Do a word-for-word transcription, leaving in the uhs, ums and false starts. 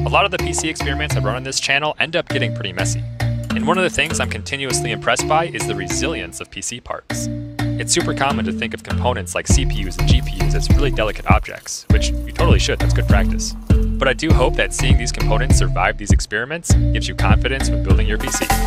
a lot of the P C experiments I run on this channel end up getting pretty messy. And one of the things I'm continuously impressed by is the resilience of P C parts. It's super common to think of components like C P Us and G P Us as really delicate objects, which you totally should, that's good practice. But I do hope that seeing these components survive these experiments gives you confidence when building your P C.